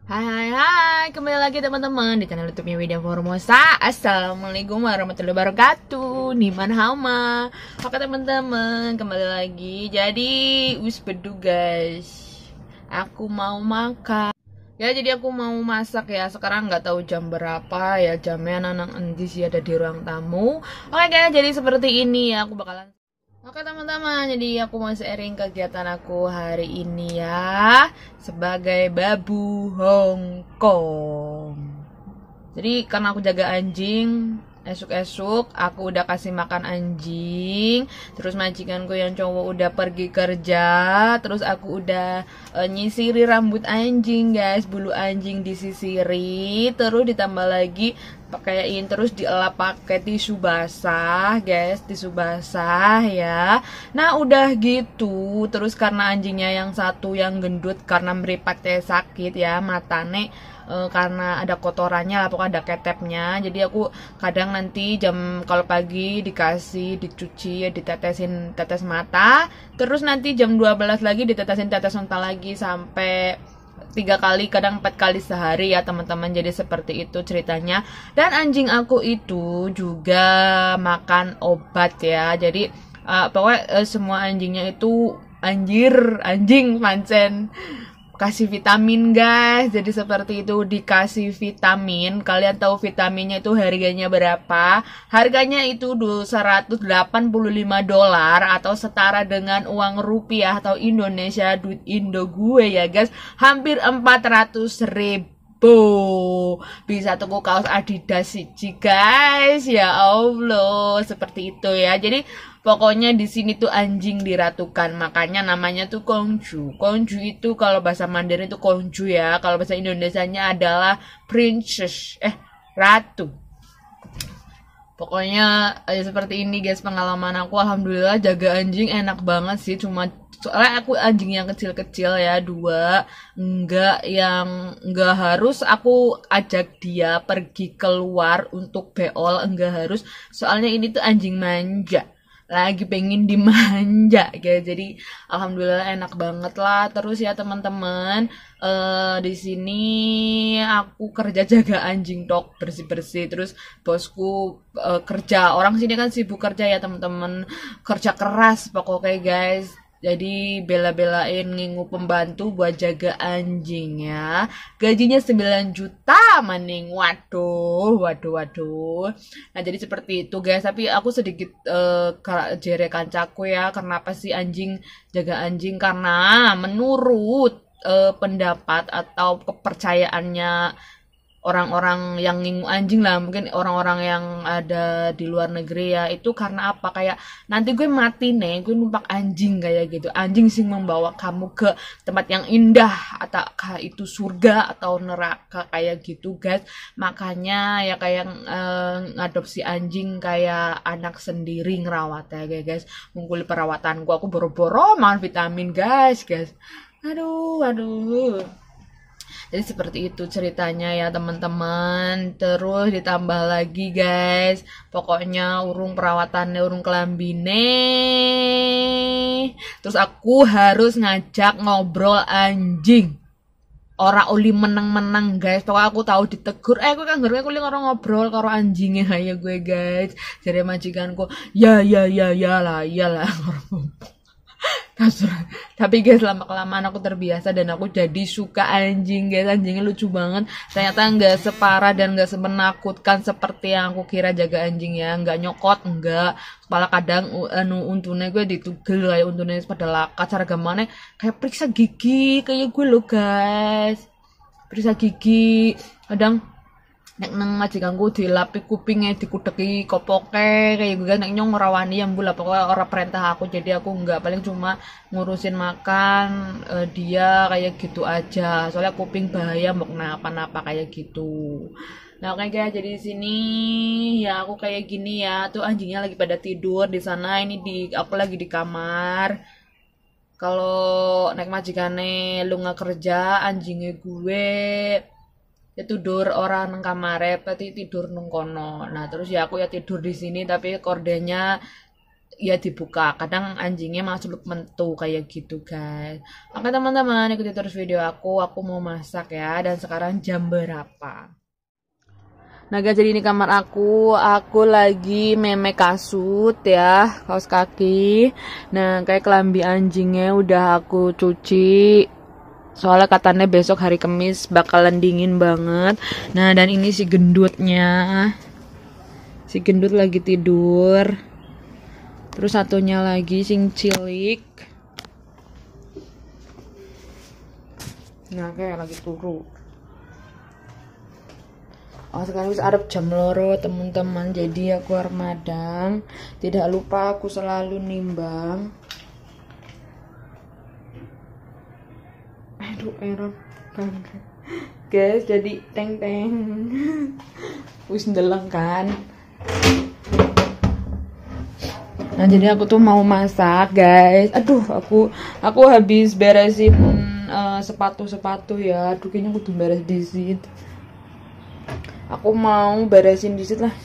Hai, kembali lagi teman-teman di channel YouTube-nya Widya Formosa. Assalamualaikum warahmatullahi wabarakatuh. Niman hama. Oke teman-teman, kembali lagi. Jadi, wis bedu guys. Aku mau makan. Ya, jadi aku mau masak ya. Sekarang nggak tahu jam berapa ya. Jamnya anak endi sih ada di ruang tamu. Oke guys, jadi seperti ini ya. Aku bakalan Oke teman-teman, jadi aku mau sharing kegiatan aku hari ini ya sebagai babu Hongkong. Jadi karena aku jaga anjing, esok-esok aku udah kasih makan anjing. Terus majikanku yang cowok udah pergi kerja. Terus aku udah nyisiri rambut anjing guys, bulu anjing disisiri. Terus ditambah lagi pakaiin, terus dielap pakai tisu basah guys, tisu basah ya. Nah udah gitu, terus karena anjingnya yang satu yang gendut karena meripatnya sakit ya, matane karena ada kotorannya lah, pokoknya ada ketepnya. Jadi aku kadang nanti kalau pagi dikasih dicuci ya, ditetesin tetes mata, terus nanti jam 12 lagi ditetesin tetes mata lagi sampai 3 kali, kadang 4 kali sehari ya teman-teman. Jadi seperti itu ceritanya. Dan anjing aku itu juga makan obat ya. Jadi pokoknya semua anjingnya itu anjing pancen kasih vitamin guys. Jadi seperti itu, dikasih vitamin. Kalian tahu vitaminnya itu harganya berapa? Harganya itu $185 atau setara dengan uang rupiah atau Indonesia, duit Indo gue ya guys, hampir 400.000. Bisa tuku kaos Adidas sih guys, ya Allah, seperti itu ya. Jadi pokoknya di sini tuh anjing diratukan, makanya namanya tuh Kongju. Kongju itu kalau bahasa Mandarin itu Kongju ya, kalau bahasa Indonesianya adalah princess, ratu. Pokoknya seperti ini guys pengalaman aku. Alhamdulillah jaga anjing enak banget sih. Soalnya aku anjing yang kecil-kecil ya, 2. Enggak harus aku ajak dia pergi keluar untuk beol, enggak harus. Soalnya ini tuh anjing manja, lagi pengen dimanja guys. Jadi alhamdulillah enak banget lah. Terus ya teman-teman, di sini aku kerja jaga anjing tok, bersih-bersih. Terus bosku kerja, orang sini kan sibuk kerja ya teman-teman, kerja keras pokoknya guys. Jadi bela-belain ngingu pembantu buat jaga anjing ya. Gajinya 9 juta maning. Waduh. Nah jadi seperti itu guys. Tapi aku sedikit jere kancaku ya. Kenapa sih jaga anjing? Karena menurut pendapat atau kepercayaannya orang-orang yang ngingu anjing lah, mungkin orang-orang yang ada di luar negeri ya, itu karena apa, kayak nanti gue mati nih, gue numpak anjing kayak gitu. Anjing sih membawa kamu ke tempat yang indah, atau itu surga atau neraka kayak gitu guys. Makanya ya kayak ngadopsi anjing kayak anak sendiri, ngerawat ya guys. Ngumpuli perawatan aku boro-boro makan vitamin guys. Aduh. Jadi seperti itu ceritanya ya teman-teman. Terus ditambah lagi guys, pokoknya perawatannya urung kelambine. Terus aku harus ngajak ngobrol anjing. Ora uli menang-menang guys. Pokoknya aku tahu ditegur. Aku kan aku orang ngobrol karo anjingnya ya gue guys. Jadi majikanku, ya lah. Tapi guys lama-kelamaan aku terbiasa dan aku jadi suka anjing guys. Anjingnya lucu banget. Ternyata nggak separah dan nggak semenakutkan seperti yang aku kira jaga anjing ya. Nggak nyokot, nggak. Malah kadang untune gue ditugel kayak untune pada lakat. Cara gamane kayak periksa gigi kayak gue loh guys. Periksa gigi. Kadang nek nang majikanku dilapi kupingnya, dikudeki kopoke kayak gue, nek nyong ngerawani yang bula pokoknya orang perintah aku. Jadi aku nggak, paling cuma ngurusin makan dia kayak gitu aja. Soalnya kuping bahaya mau kenapa-napa kayak gitu. Nah kayak jadi di sini ya aku kayak gini ya. Tuh anjingnya lagi pada tidur di sana. Aku lagi di kamar. Kalau naik majikane lu nggak kerja, anjingnya gue ya tidur orang nang kamare, berarti tidur nang kono. Nah terus ya aku ya tidur di sini, tapi kordenya ya dibuka, kadang anjingnya masuk mentu kayak gitu guys. Oke teman-teman, ikuti terus video aku mau masak ya. Dan sekarang jam berapa? Nah guys, jadi ini kamar aku lagi meme kasut ya, kaos kaki. Nah kayak kelambi anjingnya udah aku cuci, soalnya katanya besok hari Kamis bakalan dingin banget. Nah dan ini si gendutnya, si gendut lagi tidur. Terus satunya lagi sing cilik. Nah kayak lagi turu. Oh sekarang wis arep jam loro teman-teman. Jadi aku armadang. Tidak lupa aku selalu nimbang. Aduh error banget. Guys jadi teng. Wis ndeleng kan. Nah jadi aku tuh mau masak guys. Aduh aku habis beresin sepatu ya. Aduh kayaknya aku tuh beres disit. Aku mau beresin disit lah.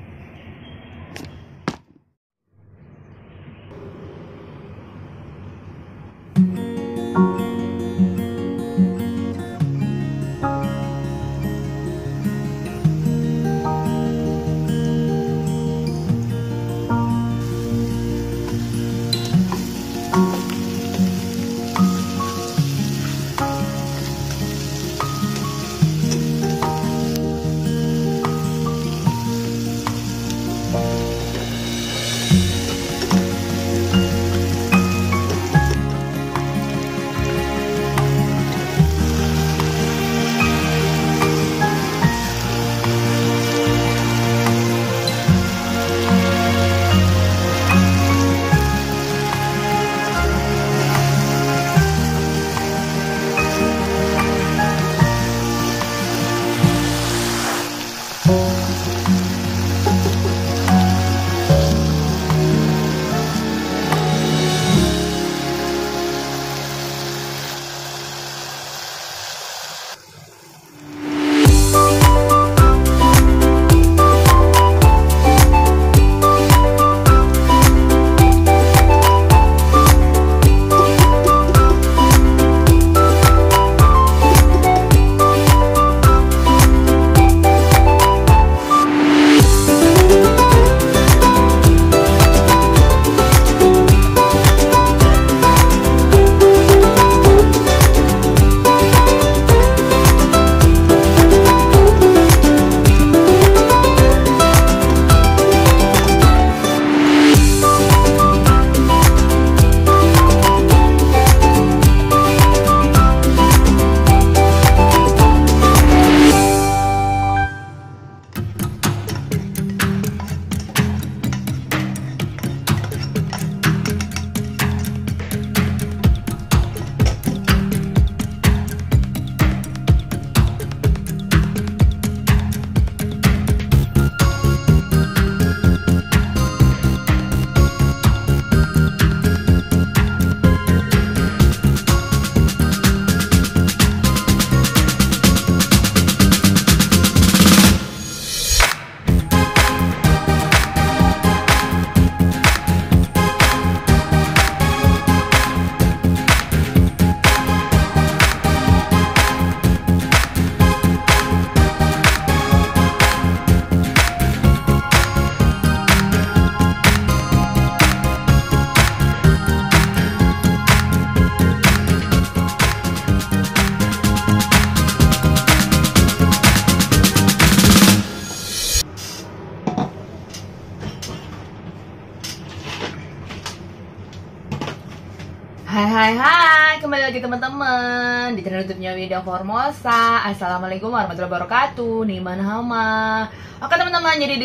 Hai, kembali lagi teman-teman di channel YouTube-nya Widya Formosa. Assalamualaikum warahmatullahi wabarakatuh. Niman hama. Oke teman-teman, jadi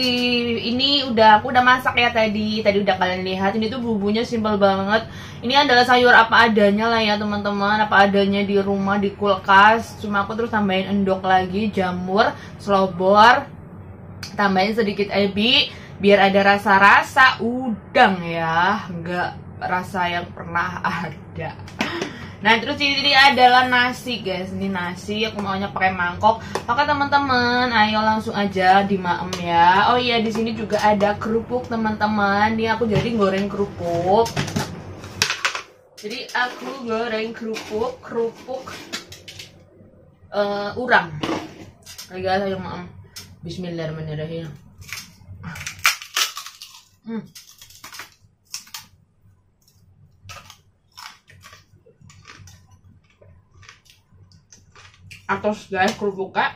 aku udah masak ya tadi udah kalian lihat. Ini tuh bumbunya simpel banget. Ini adalah sayur apa adanya lah ya teman-teman, apa adanya di rumah di kulkas. Cuma aku terus tambahin endok lagi, jamur, selobor, tambahin sedikit ebi biar ada rasa-rasa udang ya, enggak rasa yang pernah ada. Nah terus ini adalah nasi guys, ini nasi aku maunya pakai mangkok. Oke teman-teman, ayo langsung aja dimaem ya. Oh iya di sini juga ada kerupuk teman-teman. Ini aku jadi goreng kerupuk. Jadi aku goreng kerupuk urang. Oke guys, ayo maem. Bismillahirrahmanirrahim. Atos guys kerupuknya.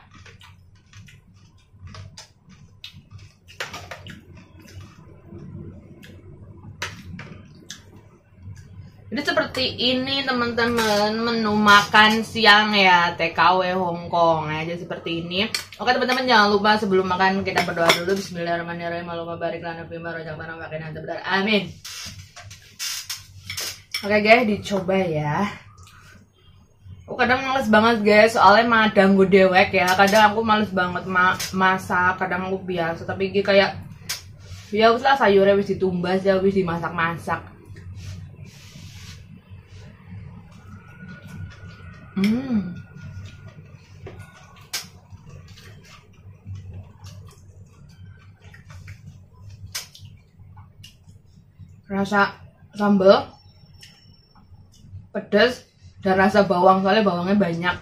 Jadi seperti ini teman-teman menu makan siang ya TKW Hongkong ya. Jadi seperti ini. Oke teman-teman jangan lupa sebelum makan kita berdoa dulu. Bismillahirrahmanirrahim. Allahumma barik lana fima razaqtana wa qina adzabannar. Amin. Oke guys dicoba ya. Aku kadang males banget guys, soalnya madang gue dewek ya. Kadang aku males banget masak, kadang aku biasa. Tapi kayak ya usah sayurnya wis ditumbas ya, wis dimasak-masak. Rasa sambal pedas dan rasa bawang, soalnya bawangnya banyak.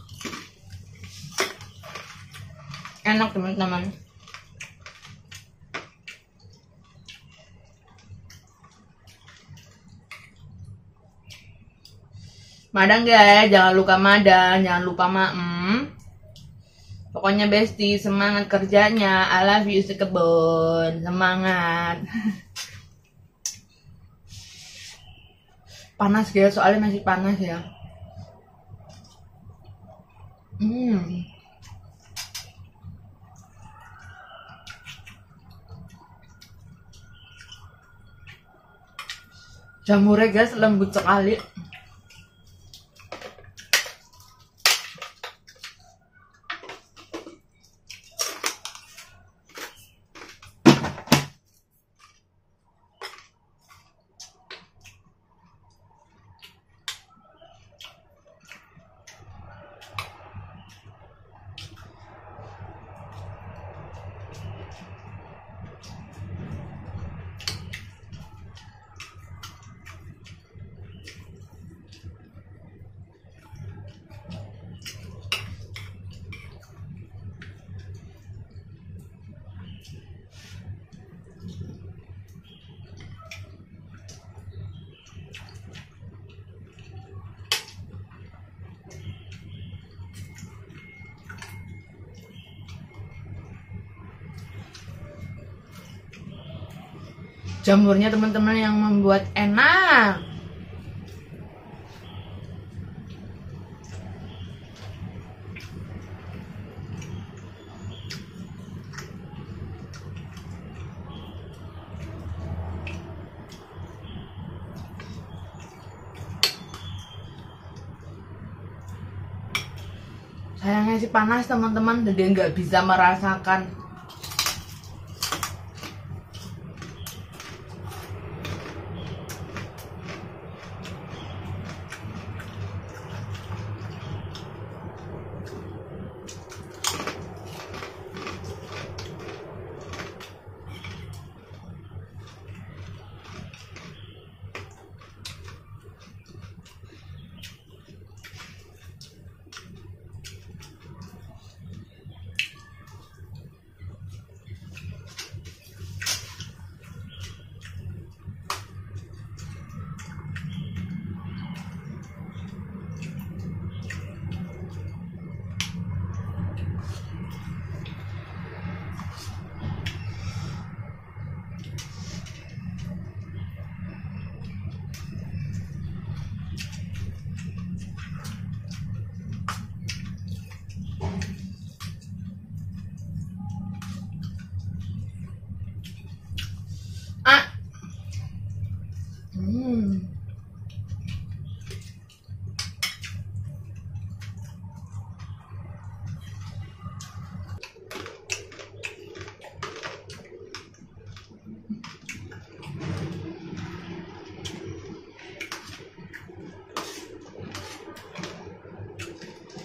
Enak teman-teman. Madang guys, jangan lupa madang, jangan lupa maem. Pokoknya bestie, semangat kerjanya. I love you sekebon, semangat. Panas guys, soalnya masih panas ya. Jamurnya guys lembut sekali. Jamurnya teman-teman yang membuat enak. Sayangnya sih panas teman-teman, jadi nggak bisa merasakan.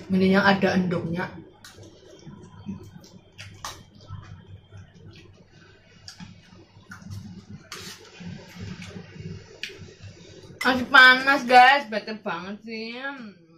Ini yang ada endoknya. Masih panas guys, bete banget sih.